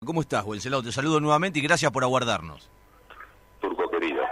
¿Cómo estás, Wenceslao? Te saludo nuevamente y gracias por aguardarnos. Turco querido,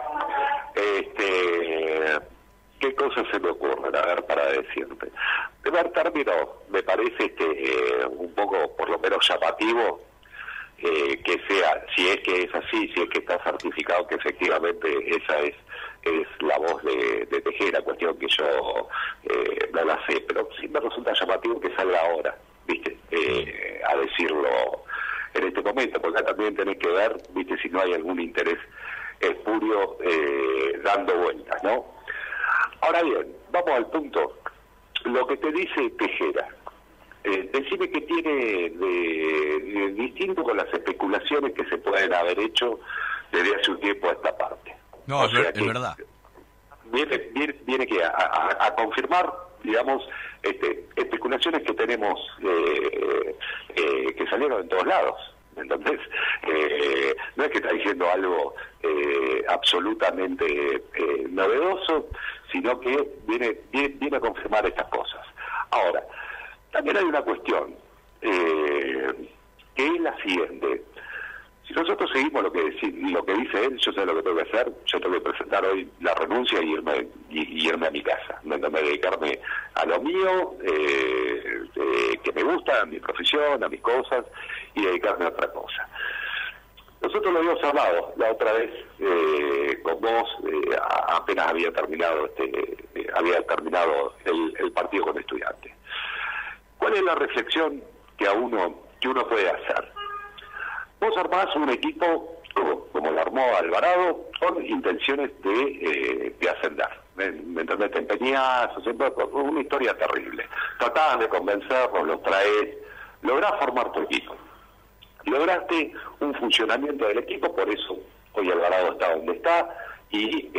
¿qué cosas se me ocurren, a ver, para decirte? De primer término, me parece un poco, por lo menos llamativo, que sea, si es que es así, si es que está certificado que efectivamente esa es la voz de Tejera, cuestión que yo no la sé, pero sí me resulta llamativo que salga ahora, ¿viste? A decirlo en este momento, porque acá también tenés que ver, ¿viste? Si no hay algún interés espurio dando vueltas, ¿no? Ahora bien, vamos al punto. Lo que te dice Tejera, decime qué tiene de distinto con las especulaciones que se pueden haber hecho desde hace un tiempo a esta parte. No, es verdad. Viene que a confirmar, digamos, especulaciones que tenemos que salieron en todos lados. Entonces, no es que está diciendo algo absolutamente novedoso, sino que viene a confirmar estas cosas. Ahora, también hay una cuestión, que es la siguiente. Si nosotros seguimos lo que dice él, yo sé lo que tengo que hacer, yo tengo que presentar hoy la renuncia y irme a mi casa, dedicarme a lo mío, que me gusta, a mi profesión, a mis cosas, y dedicarme a otra cosa. Nosotros lo habíamos hablado la otra vez con vos, apenas había terminado el partido con Estudiantes. ¿Cuál es la reflexión que uno puede hacer? Vos armás un equipo, como lo armó Alvarado, con intenciones de ascender. ¿Me entendés? Te empeñás, una historia terrible. Tratás de convencerlos, los traes, lográs formar tu equipo. Lograste un funcionamiento del equipo, por eso hoy Alvarado está donde está, y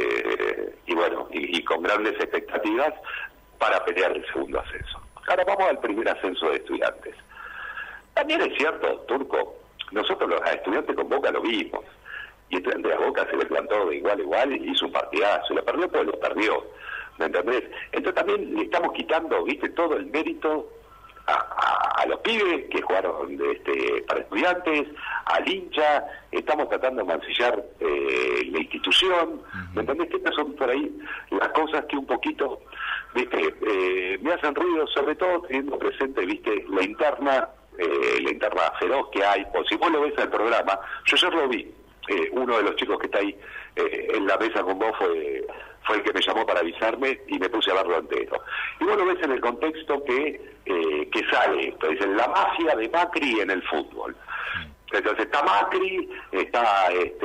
con grandes expectativas para pelear el segundo ascenso. Ahora vamos al primer ascenso de Estudiantes. También es cierto, Turco, nosotros a Estudiantes con Boca lo vimos, y Estudiantes a Boca se le plantó de igual a igual y hizo un partidazo, lo perdió, pues lo perdió, ¿me entendés? Entonces también le estamos quitando, viste, todo el mérito a los pibes que jugaron para Estudiantes, al hincha, estamos tratando de mancillar la institución, ¿me entendés? Que estas son por ahí las cosas que un poquito, viste, me hacen ruido, sobre todo teniendo presente, viste, la interna feroz que hay. Por si vos lo ves en el programa, yo ayer lo vi, uno de los chicos que está ahí en la mesa con vos fue el que me llamó para avisarme y me puse a verlo entero. Y vos lo ves en el contexto que sale esto, dicen la mafia de Macri en el fútbol. Entonces está Macri, está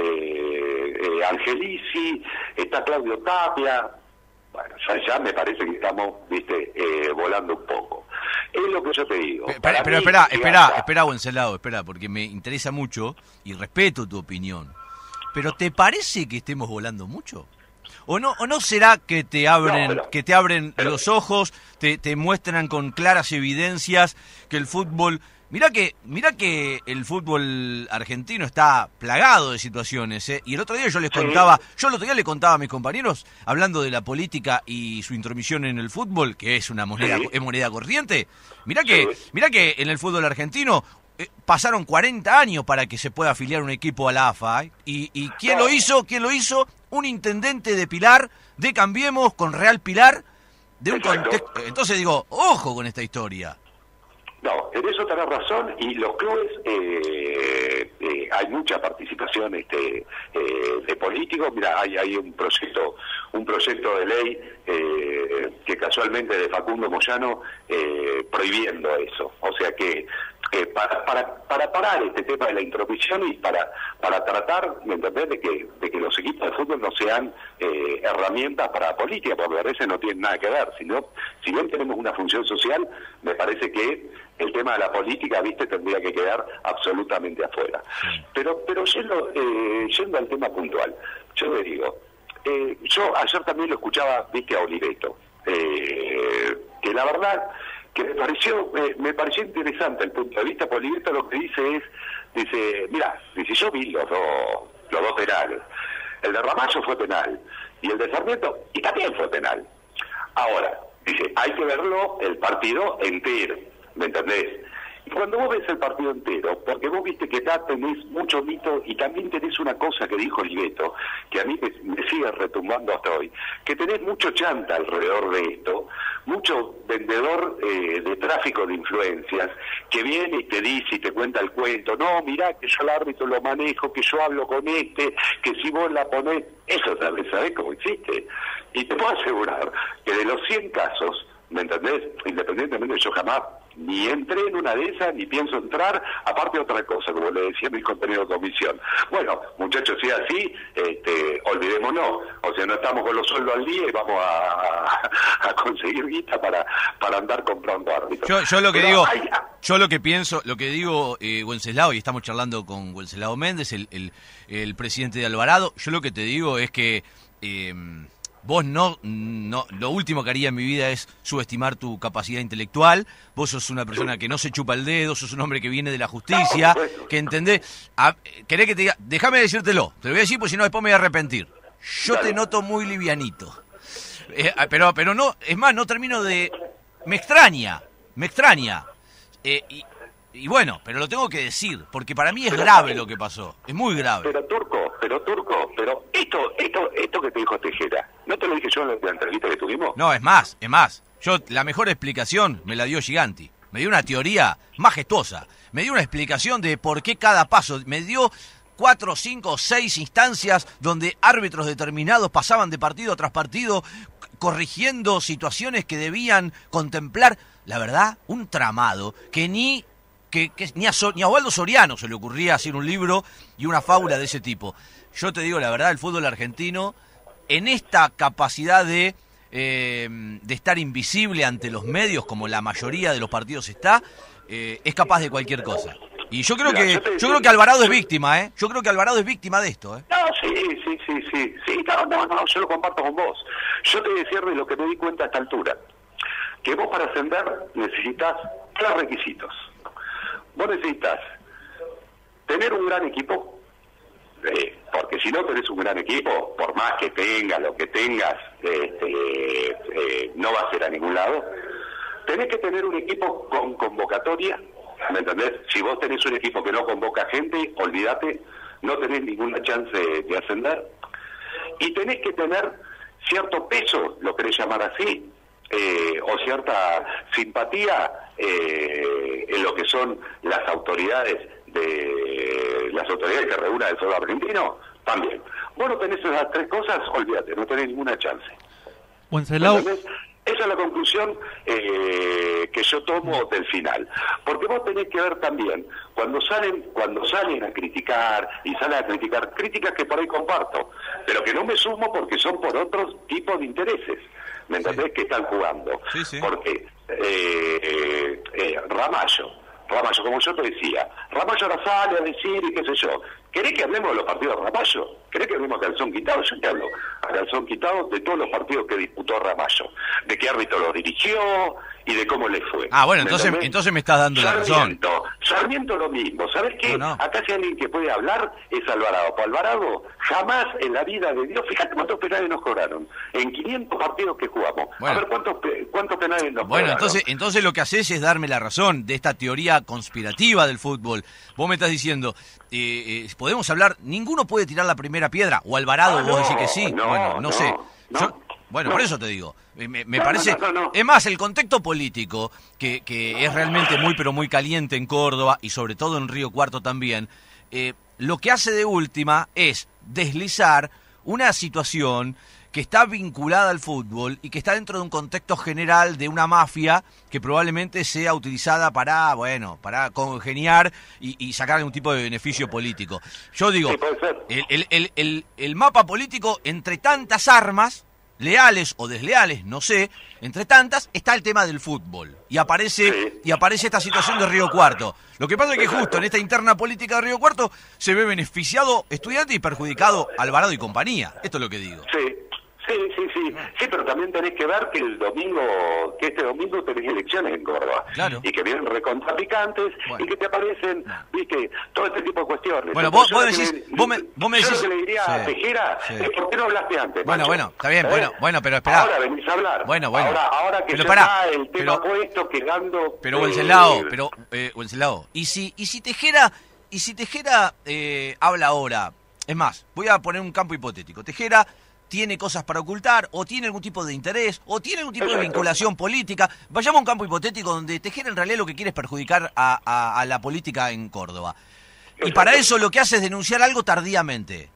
Angelici, está Claudio Tapia. Bueno, ya me parece que estamos, viste, volando un poco. Es lo que yo te digo. Pero espera, Wenceslao, espera, porque me interesa mucho y respeto tu opinión. ¿Pero te parece que estemos volando mucho? ¿O no será que te abren los ojos, te muestran con claras evidencias que el fútbol... Mirá que el fútbol argentino está plagado de situaciones, ¿eh? Y el otro día yo el otro día le contaba a mis compañeros, hablando de la política y su intromisión en el fútbol, que es una moneda corriente. Mirá que en el fútbol argentino pasaron 40 años para que se pueda afiliar un equipo a la AFA, ¿eh? ¿Y quién lo hizo? Un intendente de Pilar, de Cambiemos, con Real Pilar, de un contexto. Entonces digo, ojo con esta historia. No, en eso tenés razón, y los clubes, hay mucha participación de políticos. Mira, hay un proyecto de ley que casualmente de Facundo Moyano prohibiendo eso. O sea que para parar este tema de la intromisión y para tratar, ¿me entendés?, de que los equipos de fútbol no sean herramientas para la política, porque a veces no tienen nada que ver. Si bien tenemos una función social, me parece que el tema de la política, viste, tendría que quedar absolutamente afuera. Pero yendo al tema puntual, yo le digo, yo ayer también lo escuchaba, viste, a Oliveto, que la verdad que me pareció interesante el punto de vista. Por Oliveto lo que dice, mira, yo vi los dos penales, el de Ramallo fue penal y el de Sarmiento y también fue penal. Ahora, dice, hay que verlo el partido entero, ¿me entendés? Cuando vos ves el partido entero, porque vos viste que acá tenés mucho mito y también tenés una cosa que dijo Oliveto, que a mí me sigue retumbando hasta hoy, que tenés mucho chanta alrededor de esto, mucho vendedor de tráfico de influencias, que viene y te dice y te cuenta el cuento, no, mirá que yo al árbitro lo manejo, que yo hablo con que si vos la ponés, eso sabés cómo existe. Y te puedo asegurar que de los 100 casos, ¿me entendés? Independientemente, yo jamás ni entré en una de esas, ni pienso entrar, aparte de otra cosa, como le decía mi compañero de comisión. Bueno, muchachos, si es así, olvidémonos, o sea, no estamos con los sueldos al día y vamos a conseguir guita para andar comprando árbitros. Yo lo que digo, yo lo que pienso, lo que digo, Wenceslao, y estamos charlando con Wenceslao Méndez, el presidente de Alvarado, yo lo que te digo es que vos no, lo último que haría en mi vida es subestimar tu capacidad intelectual. Vos sos una persona que no se chupa el dedo, sos un hombre que viene de la justicia, que entendés. ¿Querés que te diga? Déjame decírtelo, te lo voy a decir porque si no después me voy a arrepentir. Yo te noto muy livianito. Pero no, es más, no termino de... Me extraña. Y bueno, pero lo tengo que decir, porque para mí es grave lo que pasó, es muy grave. Pero Turco, esto que te dijo Tejera, ¿no te lo dije yo en la entrevista que tuvimos? No, es más, yo la mejor explicación me la dio Giganti, me dio una teoría majestuosa, me dio una explicación de por qué cada paso, me dio 4, 5, 6 instancias donde árbitros determinados pasaban de partido tras partido, corrigiendo situaciones que debían contemplar, la verdad, un tramado que ni a Osvaldo Soriano se le ocurría hacer un libro y una fábula de ese tipo. Yo te digo la verdad, el fútbol argentino, en esta capacidad de estar invisible ante los medios, como la mayoría de los partidos está, es capaz de cualquier cosa. Y yo creo que Alvarado es víctima, ¿eh? Yo creo que Alvarado es víctima de esto, ¿eh? No, sí, no, yo lo comparto con vos. Yo te decía de lo que me di cuenta a esta altura, que vos para ascender necesitas 3 requisitos. Vos necesitas tener un gran equipo, porque si no tenés un gran equipo, por más que tengas lo que tengas, no vas a ir a ningún lado. Tenés que tener un equipo con convocatoria, ¿me entendés? Si vos tenés un equipo que no convoca gente, olvídate, no tenés ninguna chance de ascender. Y tenés que tener cierto peso, lo querés llamar así, o cierta simpatía en lo que son las autoridades que reúna el fútbol argentino, también. Vos no tenés esas 3 cosas, olvídate, no tenés ninguna chance. Wenceslao. Esa es la conclusión que yo tomo del final. Porque vos tenés que ver también, cuando salen a criticar, y salen a criticar críticas que por ahí comparto, pero que no me sumo porque son por otros tipos de intereses, ¿me entendés? Sí. Que están jugando. Sí. Porque Ramallo, como yo te decía, Ramallo ahora sale a decir y qué sé yo. ¿Querés que hablemos de los partidos de Ramallo? ¿Querés que hablemos a calzón quitado? Yo te hablo a calzón quitado de todos los partidos que disputó Ramallo, de qué árbitro los dirigió y de cómo le fue. Ah, bueno, entonces me estás dando la razón. Sarmiento lo mismo. ¿Sabés qué? No. Acá si alguien que puede hablar es Alvarado. Pues Alvarado jamás en la vida de Dios, fíjate cuántos penales nos cobraron. En 500 partidos que jugamos. Bueno. A ver cuántos penales nos Bueno, cobraron. entonces lo que haces es darme la razón de esta teoría conspirativa del fútbol. Vos me estás diciendo, podemos hablar, ninguno puede tirar la primera piedra, o Alvarado vos decís que sí. No sé. Por eso te digo, me parece... No. Es más, el contexto político, que es realmente muy pero muy caliente en Córdoba, y sobre todo en Río Cuarto también, lo que hace de última es deslizar una situación que está vinculada al fútbol y que está dentro de un contexto general de una mafia que probablemente sea utilizada para congeniar y sacar algún tipo de beneficio político. Yo digo, Sí, puede ser. el mapa político, entre tantas armas, leales o desleales, no sé, entre tantas, está el tema del fútbol. Y aparece esta situación de Río Cuarto. Lo que pasa es que justo en esta interna política de Río Cuarto se ve beneficiado Estudiante y perjudicado Alvarado y compañía. Esto es lo que digo. Sí, Sí, pero también tenés que ver que este domingo tenés elecciones en Córdoba. Claro. Y que vienen recontrapicantes y que te aparecen, viste, todo este tipo de cuestiones. Bueno, Entonces, vos me decís... Yo lo que le diría a Tejera es ¿por qué no hablaste antes? Bueno, está bien, bueno, pero esperá. Ahora venís a hablar. Bueno. Ahora que pero ya pará, está el tema puesto, quedando... Pero Wenceslao, y si Tejera habla ahora, es más, voy a poner un campo hipotético. Tejera tiene cosas para ocultar, o tiene algún tipo de interés, o tiene algún tipo de vinculación política. Vayamos a un campo hipotético donde Tejera en realidad lo que quiere es perjudicar a la política en Córdoba. Y para eso lo que hace es denunciar algo tardíamente.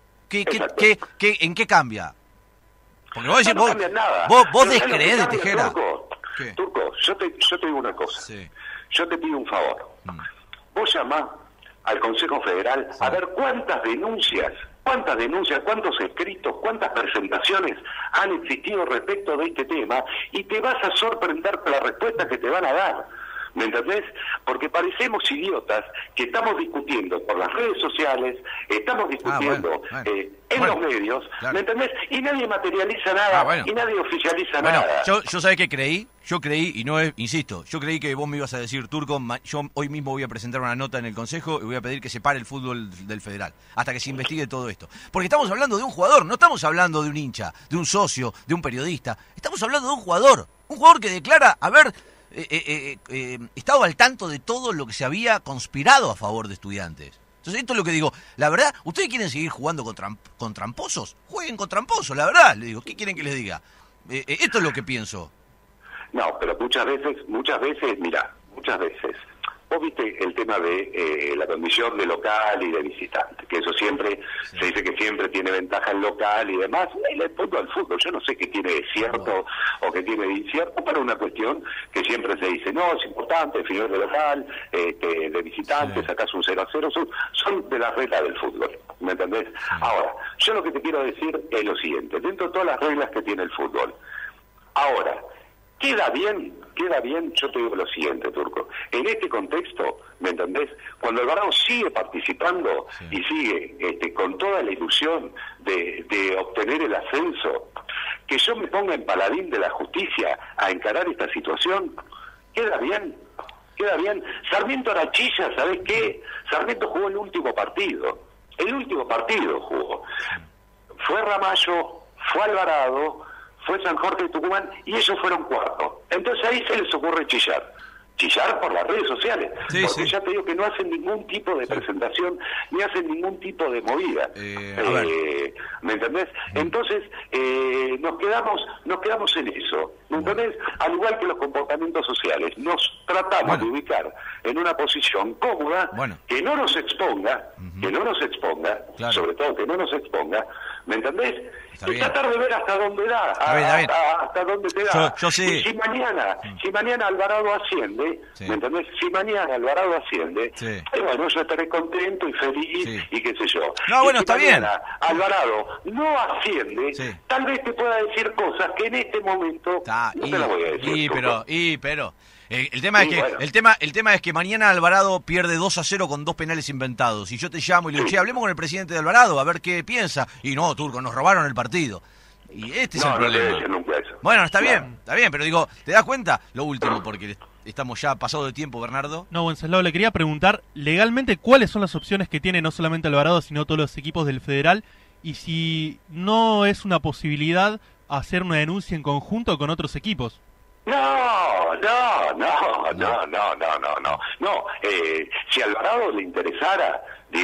¿En qué cambia? Porque vos decís, vos descreés de Tejera. Turco, yo te digo una cosa. Sí. Yo te pido un favor. Vos llamás al Consejo Federal a ver cuántas denuncias, cuántos escritos, cuántas presentaciones han existido respecto de este tema y te vas a sorprender con la respuesta que te van a dar. ¿Me entendés? Porque parecemos idiotas que estamos discutiendo por las redes sociales, estamos discutiendo en los medios, claro. ¿Me entendés? Y nadie materializa nada, y nadie oficializa nada. Yo ¿sabés qué creí? Yo creí, y no es, insisto, yo creí que vos me ibas a decir, Turco, yo hoy mismo voy a presentar una nota en el Consejo y voy a pedir que se pare el fútbol del Federal, hasta que se investigue todo esto. Porque estamos hablando de un jugador, no estamos hablando de un hincha, de un socio, de un periodista, estamos hablando de un jugador que declara haber estado al tanto de todo lo que se había conspirado a favor de Estudiantes. Entonces esto es lo que digo, la verdad, ¿ustedes quieren seguir jugando con tramposos? Jueguen con tramposos, la verdad, le digo, ¿qué quieren que les diga? Esto es lo que pienso. No, pero muchas veces, mira, vos viste el tema de la condición de local y de visitante, que eso siempre, se dice que siempre tiene ventaja el local y demás. El fútbol, yo no sé qué tiene de cierto o qué tiene de incierto, pero una cuestión que siempre se dice, no, es importante, final de local, de visitante, sacás un 0-0, son de las reglas del fútbol, ¿me entendés? Ahora, yo lo que te quiero decir es lo siguiente, dentro de todas las reglas que tiene el fútbol, ahora, queda bien, yo te digo lo siguiente, Turco. En este contexto, ¿me entendés? Cuando Alvarado sigue participando y sigue con toda la ilusión de obtener el ascenso, que yo me ponga en paladín de la justicia a encarar esta situación, queda bien. Sarmiento Arachilla, ¿sabés qué? Sarmiento jugó el último partido jugó. Fue Ramallo, fue Alvarado, fue San Jorge de Tucumán y ellos fueron cuartos. Entonces ahí se les ocurre chillar por las redes sociales, porque ya te digo que no hacen ningún tipo de presentación ni hacen ningún tipo de movida. ¿Me entendés? Entonces nos quedamos en eso, ¿me entendés? Al igual que los comportamientos sociales, nos tratamos de ubicar en una posición cómoda que no nos exponga, claro. Sobre todo que no nos exponga, ¿me entendés? Y tratar de ver hasta dónde da, hasta dónde te da. Yo sé. Y si mañana Alvarado asciende, ¿me entendés? Si mañana Alvarado asciende, bueno, yo estaré contento y feliz y qué sé yo. No, bueno, está bien. Alvarado no asciende, tal vez te pueda decir cosas que en este momento no te las voy a decir. Pero el tema es que mañana Alvarado pierde 2-0 con 2 penales inventados. Y yo te llamo y le digo, hablemos con el presidente de Alvarado a ver qué piensa. Y no, Turco, nos robaron el partido. Y este es el problema. Bueno, está bien, pero digo, ¿te das cuenta? Lo último, porque estamos ya pasado de tiempo, Bernardo. No, Wenceslao, le quería preguntar, legalmente, ¿cuáles son las opciones que tiene no solamente Alvarado, sino todos los equipos del Federal? Y si no es una posibilidad hacer una denuncia en conjunto con otros equipos. No. Si a Alvarado le interesara,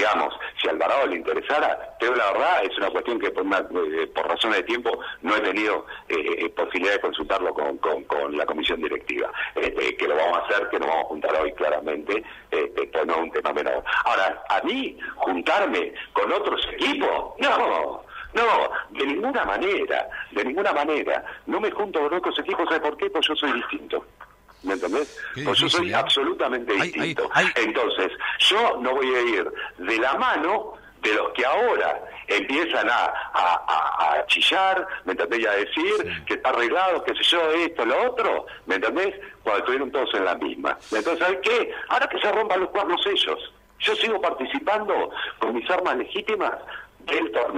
pero la verdad es una cuestión que por razones de tiempo no he tenido posibilidad de consultarlo con la comisión directiva, que lo vamos a hacer, que nos vamos a juntar hoy claramente, pues no es un tema menor. Ahora, a mí, juntarme con otros equipos, no, de ninguna manera. No me junto con otros equipos, ¿sabes por qué? Pues yo soy distinto. ¿Me entendés? Pues yo soy absolutamente distinto. Entonces, yo no voy a ir de la mano de los que ahora empiezan a chillar, ¿me entendés? Y a decir que está arreglado, qué sé yo, esto, lo otro, ¿me entendés? Cuando estuvieron todos en la misma. Entonces, ¿sabes qué? Ahora que se rompan los cuernos ellos. Yo sigo participando con mis armas legítimas del torneo.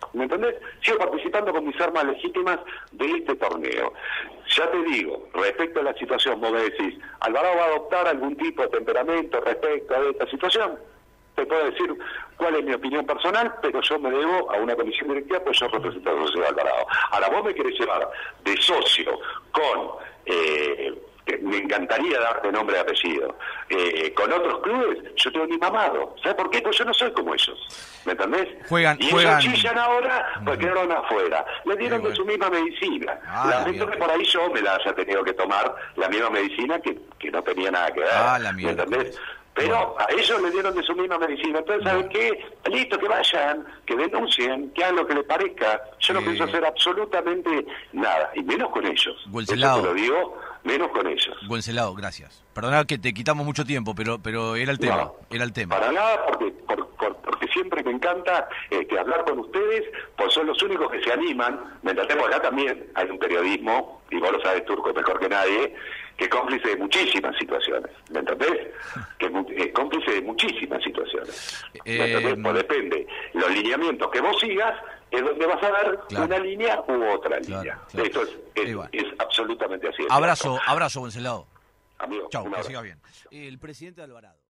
¿Me entendés? Sigo participando con mis armas legítimas de este torneo. Ya te digo, respecto a la situación, vos me decís, ¿Alvarado va a adoptar algún tipo de temperamento respecto a esta situación? Te puedo decir cuál es mi opinión personal, pero yo me debo a una comisión directiva, pues yo represento a José Alvarado. Ahora, vos me querés llevar de socio con... que me encantaría darte nombre y apellido. Con otros clubes, yo tengo ni mamado. ¿Sabes por qué? Pues yo no soy como ellos. ¿Me entendés? Juegan. Ellos chillan ahora, pues quedaron afuera. Le dieron de su misma medicina. Lamento que por ahí yo me la haya tenido que tomar, la misma medicina que no tenía nada que ver. ¿Me entendés? Pero a ellos le dieron de su misma medicina. Entonces, ¿saben qué? Listo, que vayan, que denuncien, que hagan lo que les parezca. Yo no pienso hacer absolutamente nada, y menos con ellos. Wenceslao. Eso te lo digo, menos con ellos. Wenceslao, gracias. Perdona que te quitamos mucho tiempo, pero era el tema. No, era el tema. Para nada, porque siempre me encanta hablar con ustedes, pues son los únicos que se animan. Me entendés, acá también hay un periodismo, y vos lo sabes, Turco, mejor que nadie, que es cómplice de muchísimas situaciones, ¿me entendés? Que es cómplice de muchísimas situaciones. ¿Me entendés? Pues depende, los lineamientos que vos sigas es donde vas a ver una línea u otra línea. Claro. Esto es absolutamente así. Abrazo, Wenceslao. Amigo, chau, que siga bien. El presidente Alvarado.